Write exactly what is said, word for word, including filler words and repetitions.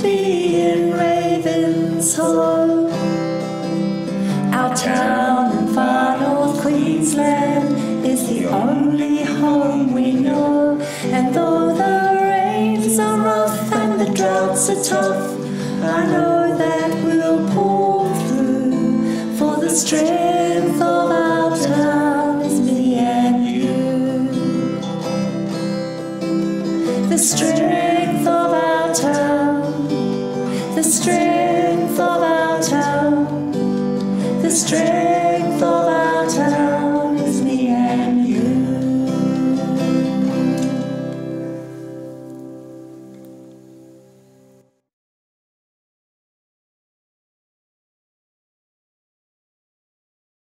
be in Ravenshoe. Our town in far north Queensland is the only home we know, and though the rains are rough and the droughts are tough, I know that we'll pull through, for the strength of our town is me and you. The strength of our town, the strength